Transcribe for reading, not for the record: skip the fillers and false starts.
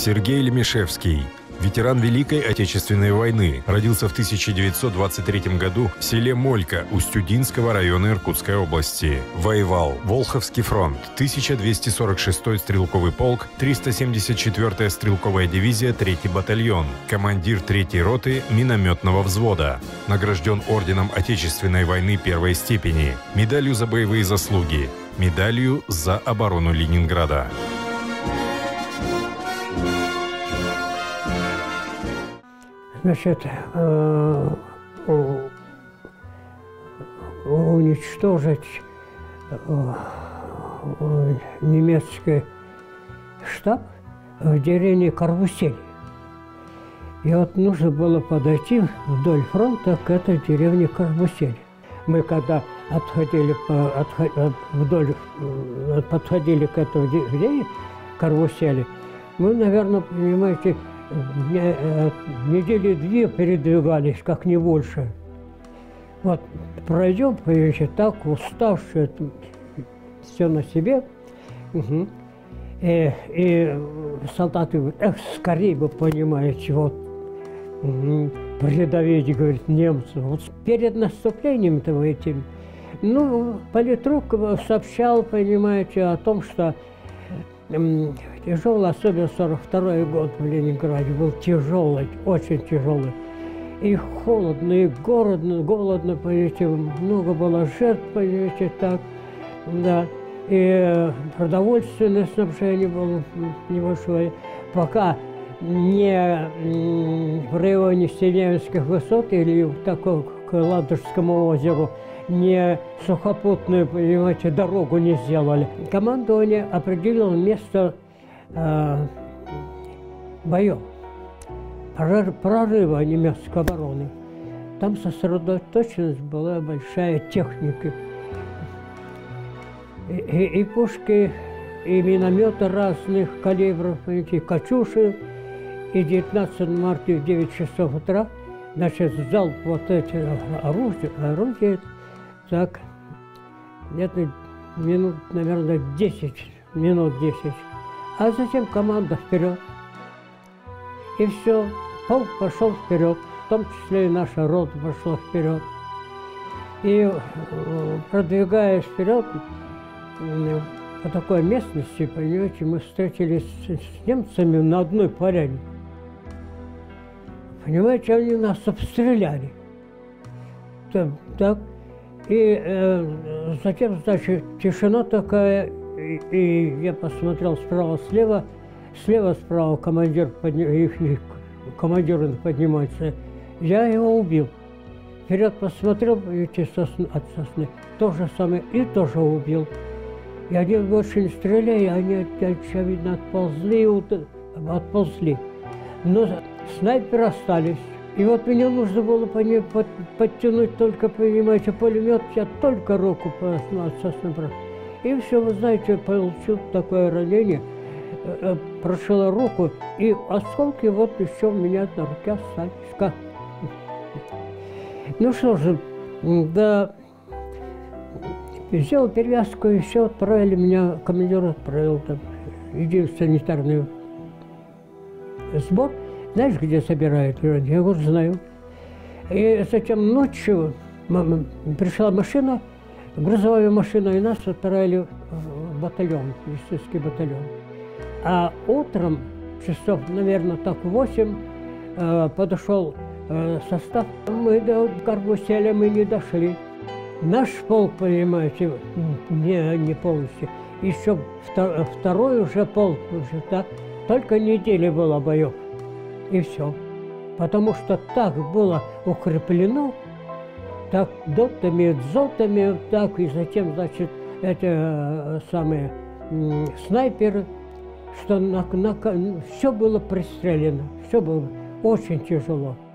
Сергей Лемешевский, ветеран Великой Отечественной войны, родился в 1923 году в селе Молька Устюдинского района Иркутской области. Воевал Волховский фронт, 1246-й стрелковый полк, 374-я стрелковая дивизия, 3-й батальон, командир 3-й роты минометного взвода. Награжден орденом Отечественной войны первой степени, медалью за боевые заслуги, медалью за оборону Ленинграда. Значит, уничтожить немецкий штаб в деревне Карбусель. И вот нужно было подойти вдоль фронта к этой деревне Карбусель. Мы когда подходили к этой деревне Карбусели, мы, наверное, понимаете, недели две передвигались, как не больше. Вот пройдем, понимаете, так уставшие, все на себе. Угу. И солдаты говорят, эх, скорее бы, понимаете, вот, придавить, говорит, немцев. Вот перед наступлением-то этим, ну, политрук сообщал, понимаете, о том, что тяжелый, особенно 42-й год в Ленинграде, был тяжелый, очень тяжелый. И холодно, и голодно, понимаете, много было жертв, понимаете, так, да. И продовольственное снабжение было небольшое. Пока не в районе Синявинских высот или такой к Ладожскому озеру не сухопутную, понимаете, дорогу не сделали. Командование определило место боев, прорыва немецкой обороны. Там сосредоточенность была большая техника. И пушки, и минометы разных калибров, и «Катюши». И 19 марта в 9 часов утра, значит, залп вот эти орудия, так, где-то минут, наверное, 10, минут 10. А затем команда вперед. И все, полк пошел вперед, в том числе и наша рота пошла вперед. И продвигаясь вперед, по такой местности, понимаете, мы встретились с немцами на одной поляне. Понимаете, они нас обстреляли. Так. И затем, значит, тишина такая, и я посмотрел справа-слева, слева-справа командир поднимается. Я его убил. Вперед посмотрел, видите, от сосны, то же самое, и тоже убил. И они больше не стреляли, они, очевидно, отползли. Но снайперы остались. И вот мне нужно было подтянуть только, понимаете, пулемет, я только руку от сосны. И все, вы знаете, получил такое ранение, прошила руку, и осколки вот еще у меня на руке остались. Ну что же, да, сделал перевязку, и все, отправили меня, командир отправил там, иди в санитарный сбор. Знаешь, где собирают? Я говорю, знаю. И затем ночью пришла машина, грузовая машина, и нас отправили в батальон, естественный батальон. А утром, часов, наверное, так 8, подошел состав. Мы до Карбуселя мы не дошли. Наш полк, понимаете, не полностью. Еще второй уже полк, уже, так, только неделя была боев. И все. Потому что так было укреплено, так дотами, дзотами, так, и затем, значит, эти самые снайперы, что все было пристрелено, все было очень тяжело.